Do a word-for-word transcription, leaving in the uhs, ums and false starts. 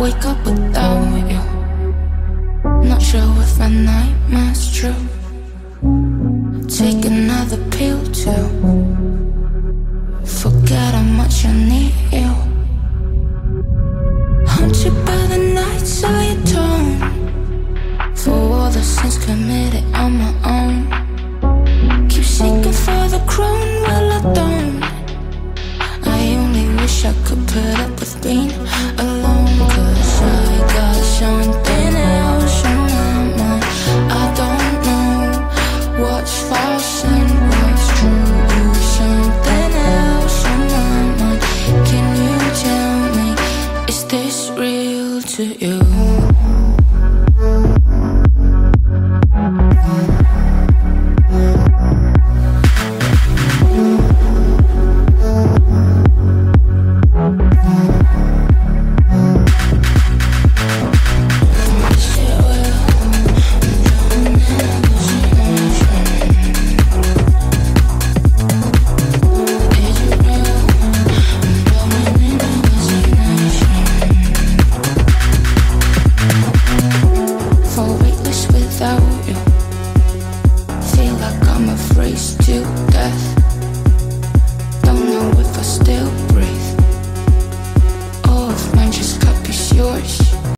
wake up without you. Not sure if my nightmare's true. Take another pill to forget how much I need you. Haunted by the nights I atone for all the sins committed on my own. Keep seeking for the crown, well I don't. I only wish I could put up with being alone, 'cause I got something else on my mind. I don't know what's false and what's true. Something else on my mind. Can you tell me, is this real to you? Without you, feel like I'm a race to death.